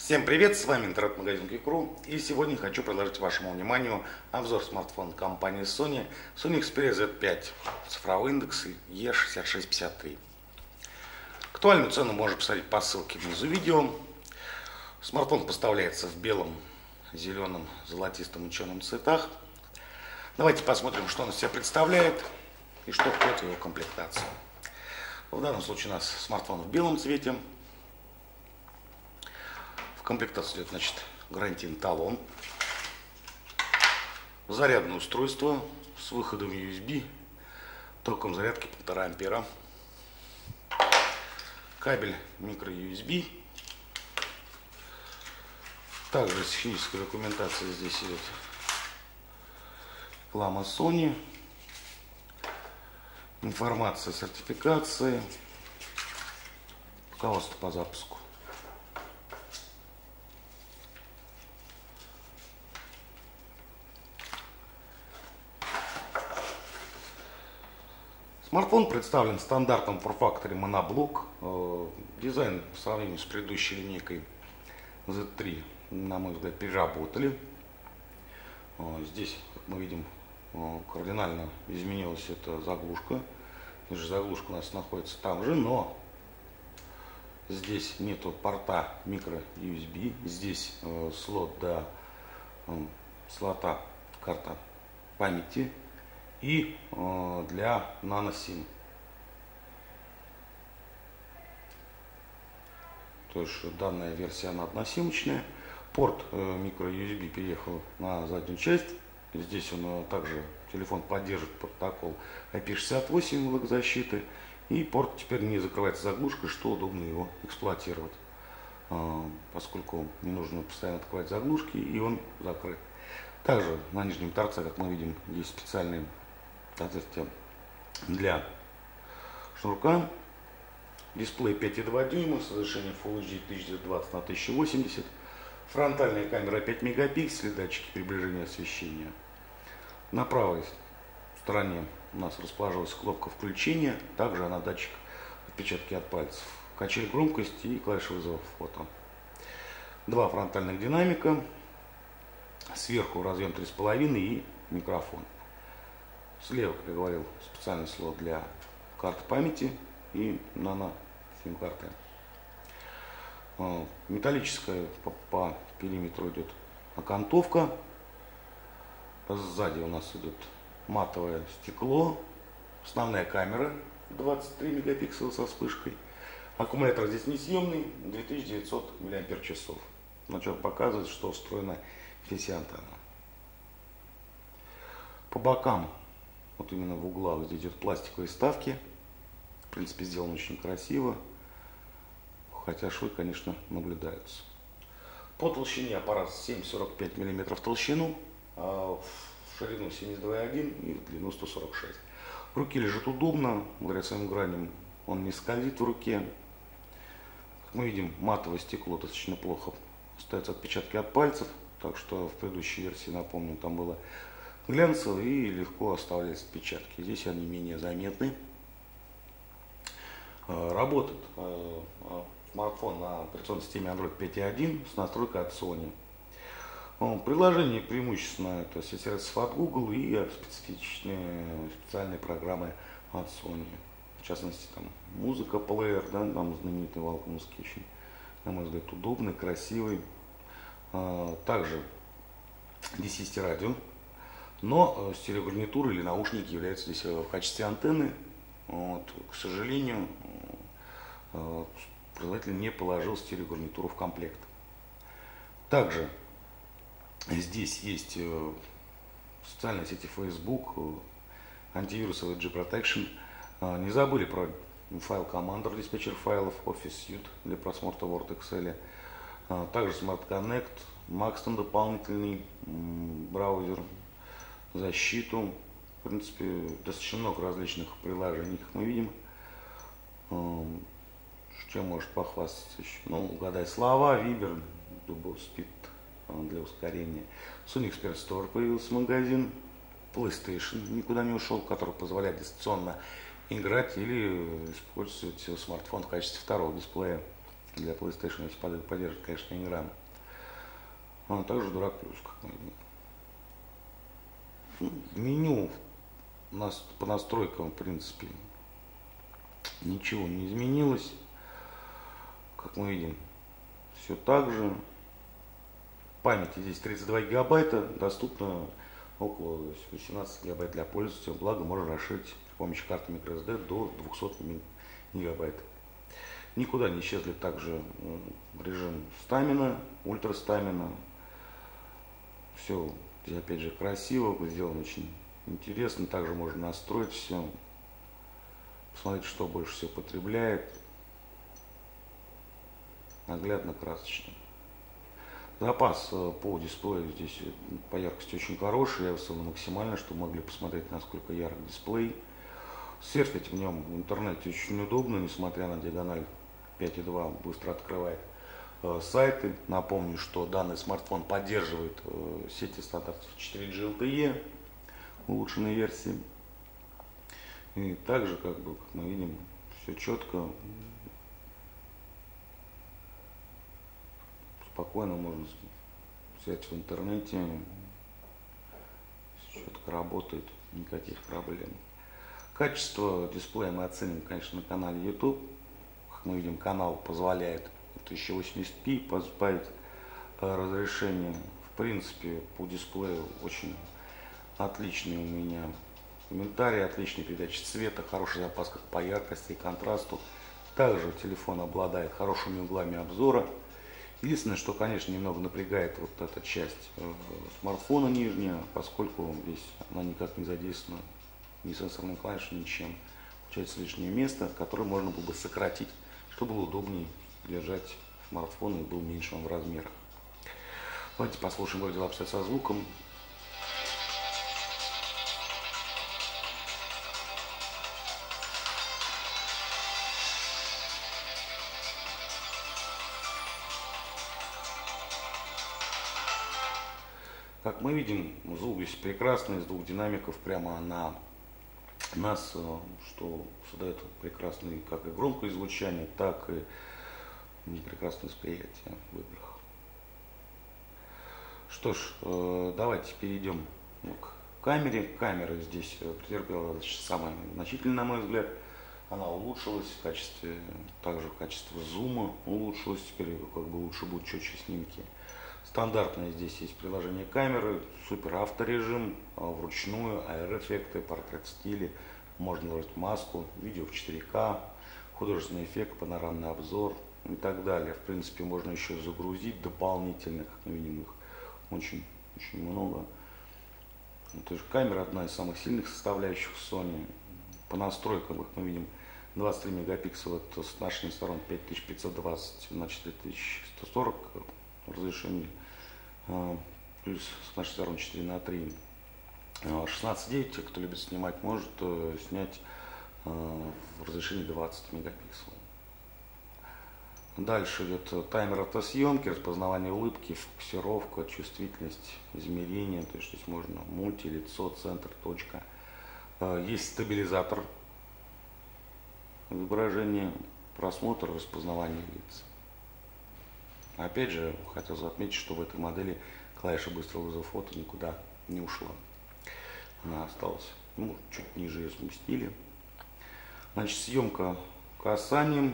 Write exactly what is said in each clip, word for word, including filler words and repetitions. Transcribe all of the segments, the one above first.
Всем привет, с вами интернет-магазин Geek.ru, и сегодня хочу предложить вашему вниманию обзор смартфона компании Sony Sony Xperia зет пять, цифровой индекс и шестьдесят шесть пятьдесят три. Актуальную цену можно посмотреть по ссылке внизу видео. Смартфон поставляется в белом, зеленом, золотистом и черном цветах. Давайте посмотрим, что он из себя представляет и что входит в его комплектацию. В данном случае у нас смартфон в белом цвете. В комплектацию идет, значит, гарантийный талон, зарядное устройство с выходом ю эс би, током зарядки полтора ампера, кабель микро ю эс би. Также из технической документации здесь идет реклама Sony, информация о сертификации, руководство по запуску. Смартфон представлен в стандартном форм-факторе моноблок. Дизайн по сравнению с предыдущей линейкой зет три, на мой взгляд, переработали. Здесь, как мы видим, кардинально изменилась эта заглушка. Здесь же заглушка у нас находится там же, но здесь нету порта микро ю эс би. Здесь слот до слота карта памяти и э, для nano сим. То есть данная версия она односимочная. Порт э, микро ю эс би переехал на заднюю часть. Здесь он э, также телефон поддерживает протокол ай пи шестьдесят восемь эл защиты. И порт теперь не закрывается заглушкой, что удобно его эксплуатировать, э, поскольку не нужно постоянно открывать заглушки, и он закрыт. Также на нижнем торце, как мы видим, есть специальные отверстия для шнурка. Дисплей пять и два дюйма с разрешением Full эйч ди тысяча девятьсот двадцать на тысяча восемьдесят. Фронтальная камера пять мегапикселей, датчики приближения освещения. На правой стороне у нас расположилась кнопка включения, также она датчик отпечатки от пальцев, качель громкости и клавиша вызова фото. Два фронтальных динамика, сверху разъем три и пять и микрофон. Слева, как я говорил, специальный слот для карты памяти и нано сим карты. Металлическая по, по периметру идет окантовка. Сзади у нас идет матовое стекло. Основная камера двадцать три мегапикселя со вспышкой. Аккумулятор здесь несъемный, две тысячи девятьсот мАч. Значит, показывает, что встроена фисиантана. По бокам, вот именно в углах, здесь идет пластиковые вставки. В принципе, сделано очень красиво. Хотя швы, конечно, наблюдаются. По толщине аппарат семь сорок пять миллиметров в толщину, а в ширину семьдесят два и один и в длину сто сорок шесть. В руке лежит удобно, благодаря своим граням он не скользит в руке. Как мы видим, матовое стекло достаточно плохо остаются отпечатки от пальцев, так что в предыдущей версии, напомню, там было глянцевые и легко оставлялись отпечатки. Здесь они менее заметны. Работает смартфон на операционной системе Android пять и один с настройкой от Sony. Приложение преимущественно это все сервисы от Google и специфичные специальные программы от Sony. В частности, там музыка, плеер, да, там знаменитый Wacom очень, на мой взгляд, удобный, красивый. Также здесь есть радио, но стереогарнитура или наушники являются здесь в качестве антенны. Вот, к сожалению, производитель не положил стереогарнитуру в комплект. Также здесь есть социальные сети Facebook, антивирусовый G Protection. Не забыли про файл Commander, диспетчер файлов, Office Suite для просмотра Word, Excel. Также Smart Connect, Maxton дополнительный браузер, защиту. В принципе, достаточно много различных приложений, как мы видим. Чем может похвастаться еще? Ну, угадай слова, Viber, Double Speed для ускорения. Sony Xperia Store появился магазин. PlayStation никуда не ушел, который позволяет дистанционно играть или использовать смартфон в качестве второго дисплея Для PlayStation, если поддержит, конечно, Ingram. А также Дурак Плюс, как мы видим. Ну, меню нас, по настройкам, в принципе, ничего не изменилось. Как мы видим, все так же. Памяти здесь тридцать два гигабайта, доступно около восемнадцати гигабайт для пользователя. Благо можно расширить с помощью карты microSD до двухсот гигабайт. Никуда не исчезли также режим стамина, ультра стамина. Все здесь опять же красиво, сделано очень интересно. Также можно настроить все, посмотреть, что больше всего потребляет. Наглядно, красочно. Запас по дисплею здесь по яркости очень хороший. Я выставил максимально, чтобы могли посмотреть, насколько ярк дисплей. Серфить в нем в интернете очень удобно, несмотря на диагональ пять и два, быстро открывает э, сайты. Напомню, что данный смартфон поддерживает э, сети стандартов четыре джи эл ти и, улучшенной версии. И также, как бы, как мы видим, все четко. Спокойно можно взять в интернете, четко работает, никаких проблем. Качество дисплея мы оценим, конечно, на канале YouTube. Как мы видим, канал позволяет тысяча восемьдесят пи поставить разрешение. В принципе, по дисплею очень отличный у меня комментарий, отличная передача цвета, хороший запас как по яркости и контрасту. Также телефон обладает хорошими углами обзора. Единственное, что, конечно, немного напрягает вот эта часть э, смартфона нижняя, поскольку здесь она никак не задействована ни сенсорным клавишем, ничем. Получается лишнее место, которое можно было бы сократить, чтобы было удобнее держать смартфон и был меньше в размерах. Давайте послушаем, как дела обстоят со звуком. Как мы видим, звук здесь прекрасный, из двух динамиков прямо на нас, что создает прекрасное как и громкое звучание, так и прекрасное восприятие в играх. Что ж, давайте перейдем к камере. Камера здесь претерпела самое значительное, на мой взгляд. Она улучшилась в качестве, также в качестве зума улучшилась, теперь как бы лучше будут четче снимки. Стандартное здесь есть приложение камеры, супер авторежим, вручную, эй ар-эффекты, портрет в стиле, можно наложить маску, видео в четыре ка, художественный эффект, панорамный обзор и так далее. В принципе, можно еще загрузить дополнительно, как мы видим, их очень, очень много. То есть камера одна из самых сильных составляющих Sony. По настройкам, как мы видим, двадцать три мегапикселя, это с нашей стороны пять тысяч пятьсот двадцать на четыре тысячи сто сорок разрешение, плюс с нашей стороны четыре на три. шестнадцать девять, те, кто любит снимать, может снять в разрешении двадцать мегапикселов. Дальше идет таймер автосъемки, распознавание улыбки, фокусировка, чувствительность, измерение, то есть здесь можно мульти, лицо, центр, точка. Есть стабилизатор изображения, просмотр, распознавание лиц. Опять же, хотел отметить, что в этой модели клавиша быстрого вызова фото никуда не ушла. Она осталась, ну, чуть ниже ее сместили. Значит, съемка касанием,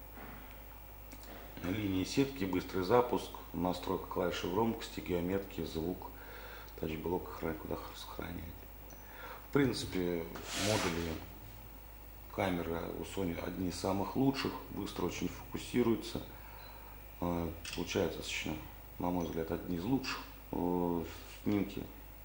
линии сетки, быстрый запуск, настройка клавиши громкости, геометки, звук, тачблок, куда сохранять. В принципе, модули камеры у Sony одни из самых лучших, быстро очень фокусируются. Получается, достаточно, на мой взгляд, одни из лучших снимки.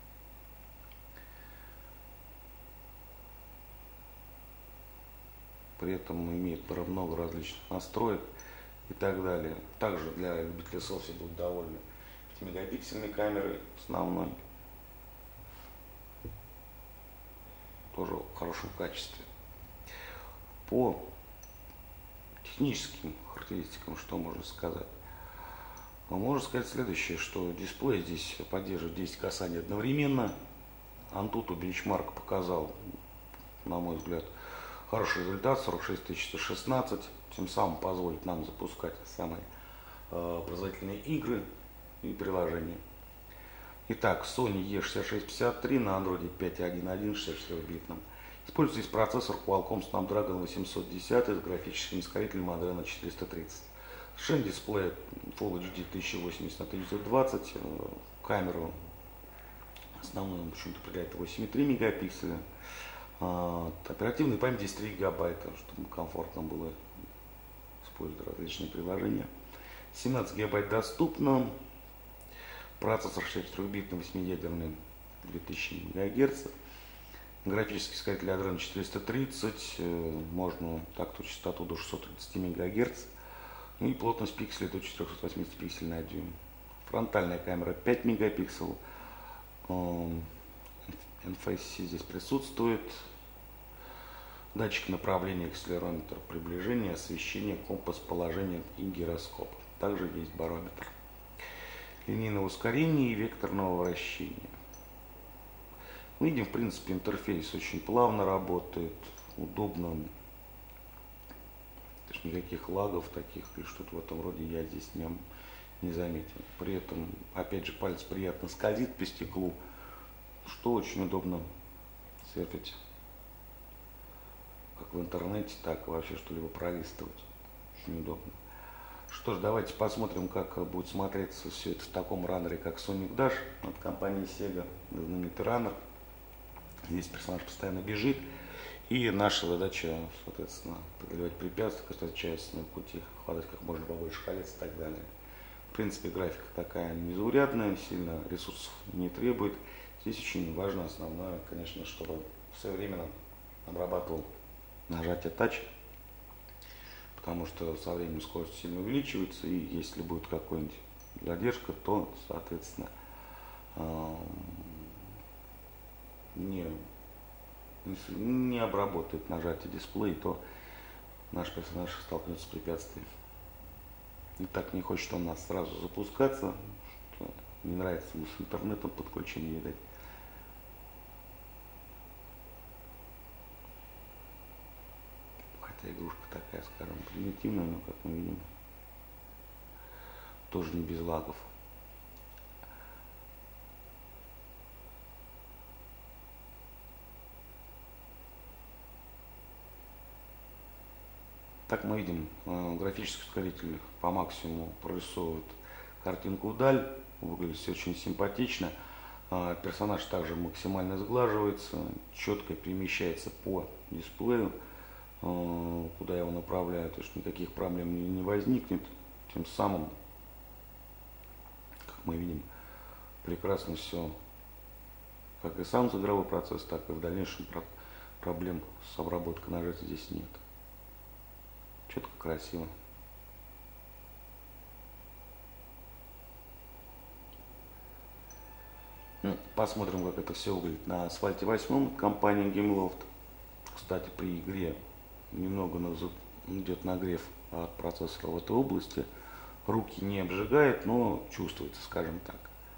При этом имеет много различных настроек и так далее. Также для любителей селфи будут довольны пятимегапиксельной камерой основной. Тоже в хорошем качестве. По техническим характеристикам, что можно сказать? Можно сказать следующее, что дисплей здесь поддерживает десять касаний одновременно. Antutu бенчмарк показал, на мой взгляд, хороший результат, сорок шесть тысяч сто шестнадцать. тем самым позволит нам запускать самые э, производительные игры и приложения. Итак, Sony и шестьдесят шесть пятьдесят три на Android пять точка один точка один шестьдесят четырёхбитном. Используется здесь процессор Qualcomm Snapdragon восемьсот десять с графическим ускорителем Adreno четыреста тридцать. Совершенно дисплей Full эйч ди тысяча восемьдесят на тысяча двадцать. Камеру основную почему-то определяет восемь и три мегапикселя. Оперативной памяти здесь три гигабайта, чтобы комфортно было использовать различные приложения. семнадцать гигабайт доступно. Процессор шестьдесят четырёхбитный восьмиядерный две тысячи мегагерц. Графический ускоритель Adreno четыреста тридцать. Можно такту частоту до шестисот тридцати мегагерц. И плотность пикселей до четырехсот восьмидесяти пикселей на дюйм. Фронтальная камера пять мегапикселов. эн эф эс си здесь присутствует. Датчик направления, акселерометр приближения, освещение, компас положения и гироскоп. Также есть барометр. Линейного ускорения и векторного вращения. Мы видим, в принципе, интерфейс очень плавно работает, удобно. То есть никаких лагов таких или что-то в этом роде я здесь не, не заметил. При этом, опять же, палец приятно скользит по стеклу, что очень удобно серфить как в интернете, так и вообще что-либо пролистывать. Очень удобно. Что ж, давайте посмотрим, как будет смотреться все это в таком раннере, как Sonic Dash от компании Sega, знаменитый раннер. Здесь персонаж постоянно бежит, и наша задача, соответственно, преодолевать препятствия, которые часть на пути, хватать как можно побольше колец и так далее. В принципе, графика такая незаурядная, сильно ресурсов не требует. Здесь очень важно основное, конечно, чтобы своевременно обрабатывал нажатие тач, потому что со временем скорость сильно увеличивается, и если будет какая-нибудь задержка, то, соответственно, не, не обработает нажатие дисплея, то наш персонаж столкнется с препятствием. И так не хочет он нас сразу запускаться, что не нравится ему с интернетом подключение, видать. Хотя игрушка такая, скажем, примитивная, но, как мы видим, тоже не без лагов. Так мы видим, графический ускоритель по максимуму прорисовывает картинку вдаль, выглядит все очень симпатично. Персонаж также максимально сглаживается, четко перемещается по дисплею, куда его направляют, то есть никаких проблем не возникнет. Тем самым, как мы видим, прекрасно все, как и сам игровой процесс, так и в дальнейшем проблем с обработкой нажатия здесь нет. Четко, красиво. Ну, посмотрим, как это все выглядит на асфальте восьмом компании Gameloft. Кстати, при игре немного идет нагрев от процессора в этой области. Руки не обжигает, но чувствуется, скажем так.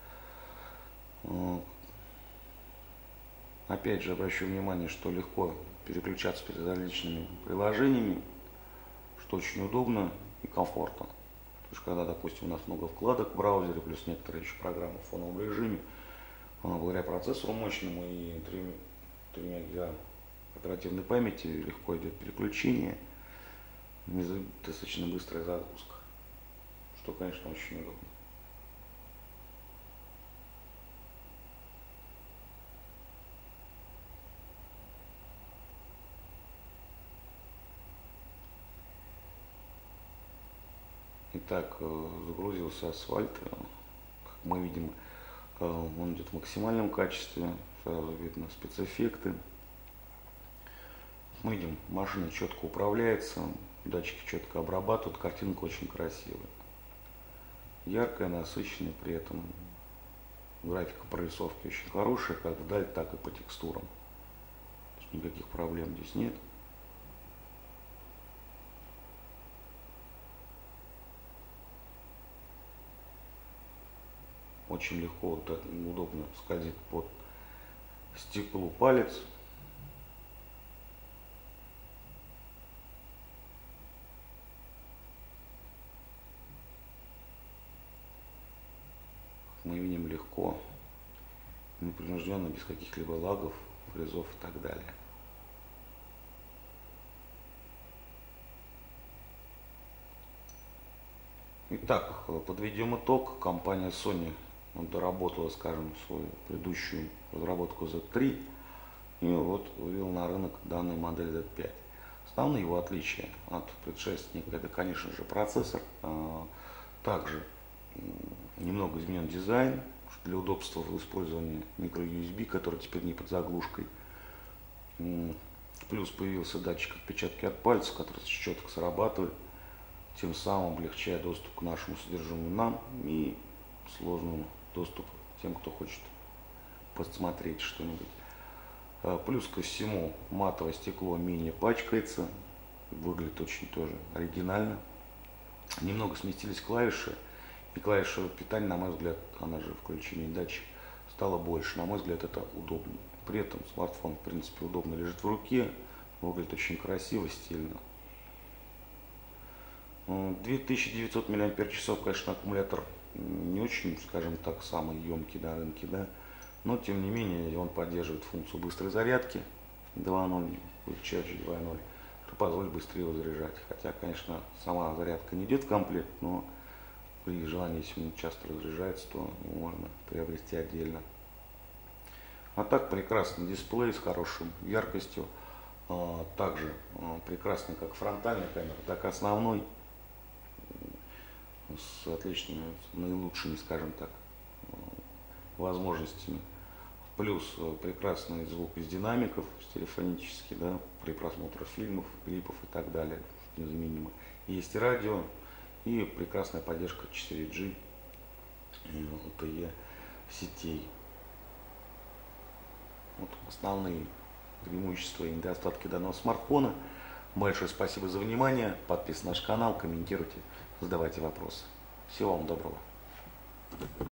Опять же, обращу внимание, что легко переключаться перед различными приложениями, что очень удобно и комфортно. То есть, когда, допустим, у нас много вкладок в браузере, плюс некоторые еще программы в фоновом режиме, благодаря процессору мощному и тремя гигабайтам оперативной памяти легко идет переключение, достаточно быстрая загрузка, что, конечно, очень удобно. Итак, загрузился асфальт, как мы видим, он идет в максимальном качестве, сразу видно спецэффекты. Мы видим, машина четко управляется, датчики четко обрабатывают, картинка очень красивая. Яркая, насыщенная, при этом графика прорисовки очень хорошая, как вдаль, так и по текстурам. Никаких проблем здесь нет. Очень легко, удобно скользит под стеклу палец. легко, непринужденно, без каких-либо лагов, фризов и так далее. Итак, подведем итог. Компания Sony доработала, скажем, свою предыдущую разработку зет три и вот вывел на рынок данную модель зет пять. Основные его отличия от предшественника — это, конечно же, процессор. Также немного изменен дизайн для удобства в использовании микро-ю эс би, который теперь не под заглушкой. Плюс появился датчик отпечатки от пальцев, который четко срабатывает, тем самым облегчая доступ к нашему содержимому нам и сложному доступу тем, кто хочет посмотреть что-нибудь. Плюс ко всему, матовое стекло менее пачкается, выглядит очень тоже оригинально. Немного сместились клавиши, и клавиша питания, на мой взгляд, она же включение датчик, стало больше. На мой взгляд, это удобнее. При этом смартфон, в принципе, удобно лежит в руке, выглядит очень красиво, стильно. две тысячи девятьсот миллиампер-часов, конечно, аккумулятор не очень, скажем так, самый емкий на рынке, да, но тем не менее он поддерживает функцию быстрой зарядки два ноль, Quick Charge два ноль, что позволит быстрее его заряжать. Хотя, конечно, сама зарядка не идет в комплект, но при желании, если он часто разряжается, то можно приобрести отдельно. А так, прекрасный дисплей с хорошей яркостью, также прекрасный как фронтальная камера, так и основной, с отличными, наилучшими, скажем так, возможностями. Плюс прекрасный звук из динамиков стереофонический, да, при просмотре фильмов, клипов и так далее, незаменимо. Есть и радио, и прекрасная поддержка четыре джи и эл ти и сетей. Вот основные преимущества и недостатки данного смартфона. Большое спасибо за внимание. Подписывайтесь на наш канал, комментируйте, задавайте вопросы. Всего вам доброго.